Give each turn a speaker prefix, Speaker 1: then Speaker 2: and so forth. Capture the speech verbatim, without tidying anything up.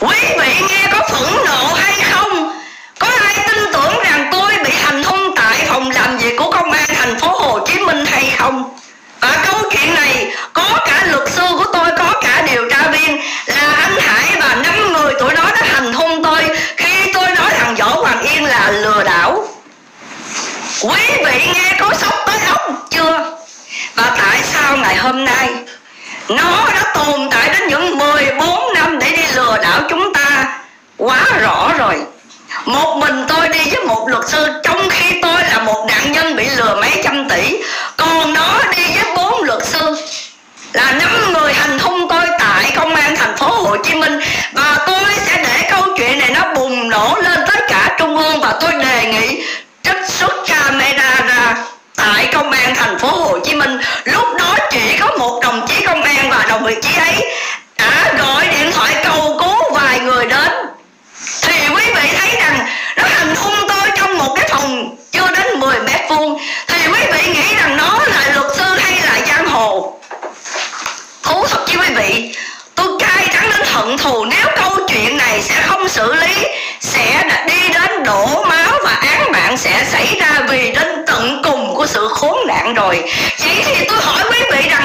Speaker 1: Quý vị nghe có phẫn nộ hay không? Có ai tin tưởng rằng tôi bị hành hung tại phòng làm việc của công an thành phố Hồ Chí Minh hay không? Và câu chuyện này có cả luật sư của tôi, có cả điều tra viên là anh Hải và năm người tụi nó đã hành hung tôi khi tôi nói thằng Võ Hoàng Yên là lừa đảo. Quý vị nghe có sốc tới óc chưa? Và tại sao ngày hôm nay nó đã tồn tại đến những mười bốn năm để đi lừa đảo chúng ta? Quá rõ rồi. Một mình tôi đi với một luật sư, trong khi tôi là một nạn nhân bị lừa mấy trăm tỷ. Còn nó đi với bốn luật sư, là năm người hành hung tôi tại công an thành phố Hồ Chí Minh. Và tôi sẽ để câu chuyện này nó bùng nổ lên tất cả trung ương. Và tôi đề nghị trích xuất camera ra tại công an thành phố Hồ Chí Minh. Lúc đó chỉ có một đồng chí công an và đồng vị trí ấy đã gọi điện thoại cầu cứu vài người đến. Thì quý vị thấy rằng nó hành hung tôi trong một cái phòng chưa đến mười mét vuông. Thì quý vị nghĩ rằng nó là luật sư hay là giang hồ? Thú thật với quý vị, tôi cay đắng đến hận thù. Nếu câu chuyện này sẽ không xử lý, sẽ đi đến đổ máu và án mạng sẽ xảy ra vì đến tận cùng của sự khốn nạn rồi. Vậy thì tôi hỏi quý vị rằng